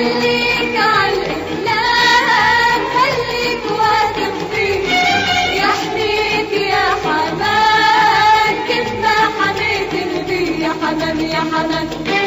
خليك عالإسلام، خليك واثق فيه، يحميك يا حمام كيف ما حميت النبي. يا حمام يا حمام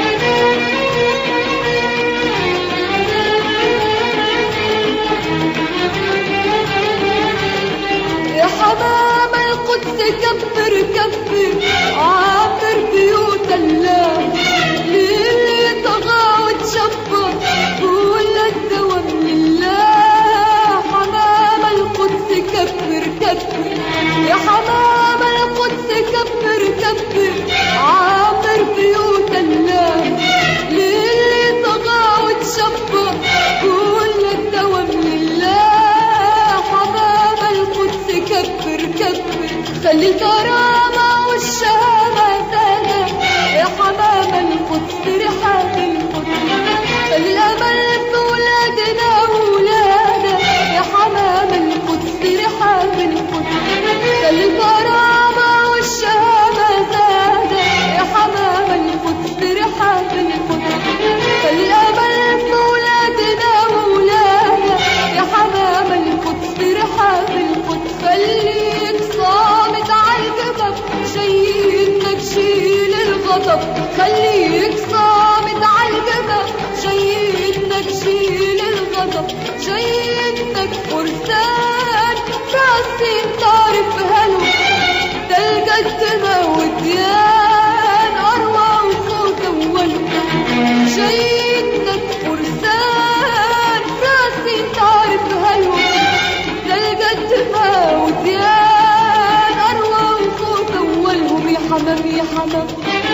يا حمام القدس كبر كبر عامر بيوت الله، للي طغى وتشبر كل الدوام لله. حمام القدس كبر كبر يا حمام القدس كبر كبر عامر بيوت الله، للي طغى وتشبر كل الدوام لله. حمام القدس كبر كبر خلي الكرامة والشهامة سادة، يا حمام القدس رحاب القدس، خلي الأمل في ولادنا وولادة، يا حمام القدس رحاب القدس، خلي الكرامة والشهامة سادة، يا حمام القدس رحاب القدس، خلي الأمل في ولادنا وولادة، يا حمام القدس رحاب القدس. خليك صامت عالجبل شيدنك شيل الغضب، خليك صامت عالجبل شيدنك شيل الغضب، شيدنك فرسان راسين تعرف هلو، تلقى الدماء وديان أروى وصوت أول، شيدنك فرسان راسين تعرف هلو، تلقى الدماء وديان أروى وصوت أولهم. يا حمام يا حمام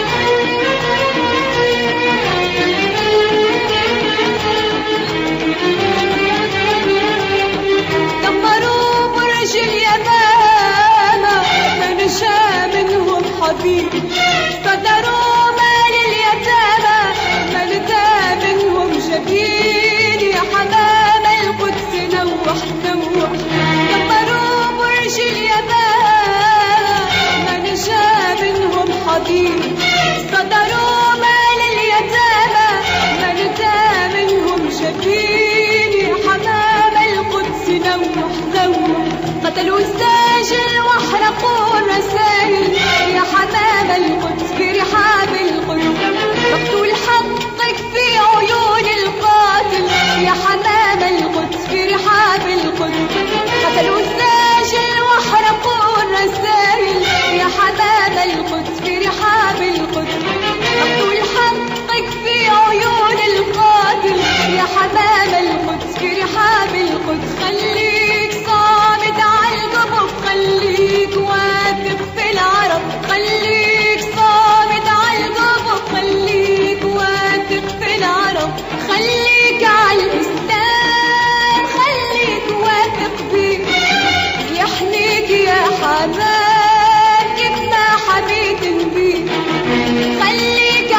دمروا برج اليمامة ما نشا منهم حبيب، صدروا مال اليتامى ما نتا منهم جبين. يا حمام القدس نوح نوح دمروا برج اليمامة ما نشا منهم حبيب، صدروا مال اليتامى ما نتا منهم جبين. يا حمام القدس نوح نوح قتلوا الساجل واحرقوا الرسائل، يا حمام القدس في رحاب القلوب، مقتول حقك في عيون القاتل، يا حمام القدس في رحاب القدس، قتلوا الساجل واحرقوا الرسائل، يا حمام القدس في رحاب القدس، مقتول حقك في عيون القاتل، يا حمام القدس في رحاب القدس. خليك صامت عالقبب، خليك واثق في العرب، خليك صامت عالقبب، خليك واثق في العرب، خليك عالإسلام، خليك واثق بيه، يحميك يا حمام كيف ما حميت النبي. خليك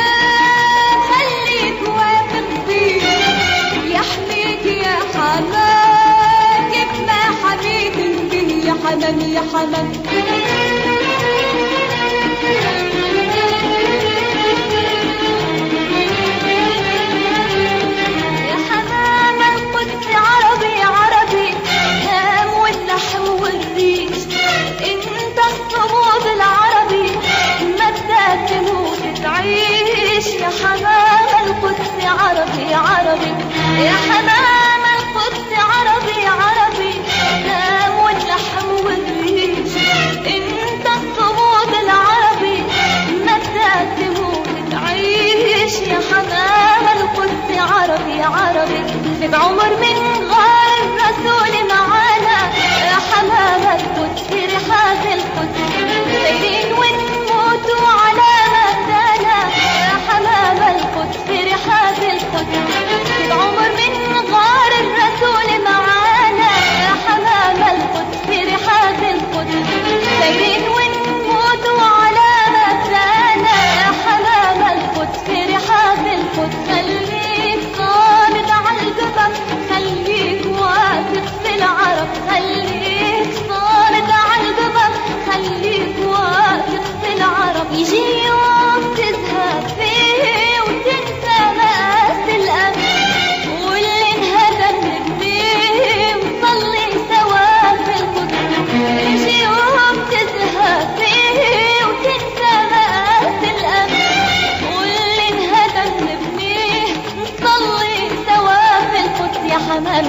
عالإسلام، خليك واثق بيه، يحميك يا حمام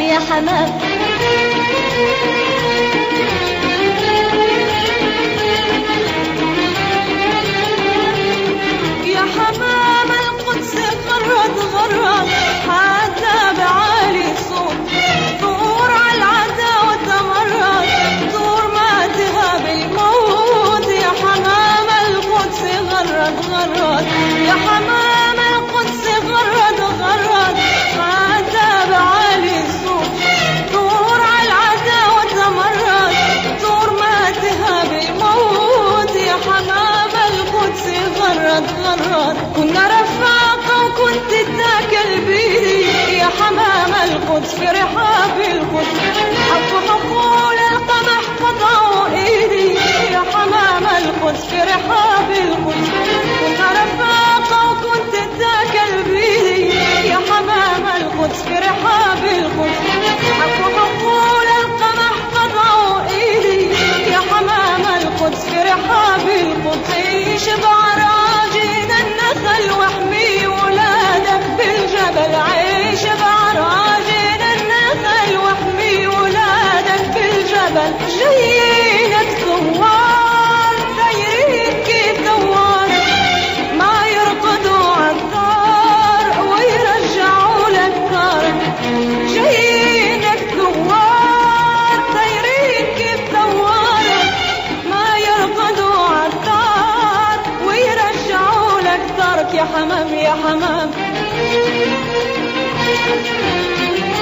يا حمام. يا حمام القدس غرد غرد حتى بعالي صوت، ثور على العدا وتمرد، ثور ما تهاب الموت. يا حمام القدس غرد غرد، يا حمام القدس غرد غرد حتى بعالي صوت، ثور على العدا وتمرد، ثور ما تهاب الموت. يا حمام القدس غرد غرد، كنا رفاقة وكنت تاكل بيدي. يا حمام القدس في رحاب القدس حطوا حقول القمح قطعوا ايدي. يا حمام القدس في رحاب القدس، كنا رفاقة وكنت تاكل بيدي. يا حمام القدس في رحاب القدس حطوا حقول القمح قطعوا ايدي. يا حمام القدس في رحاب القدس، عيش بعراجين النخل واحمي ولادك بالجبل، عيش بعراجين النخل واحمي ولادك بالجبل. جايينك ثوار دايرين كيف ثوار، ما يرقدوا عالدار ويرجعوا لك دارك. جايينك ثوار دايرين كيف ثوار، ما يرقدوا عالدار ويرجعوا لك دارك. يا حمام يا حمام.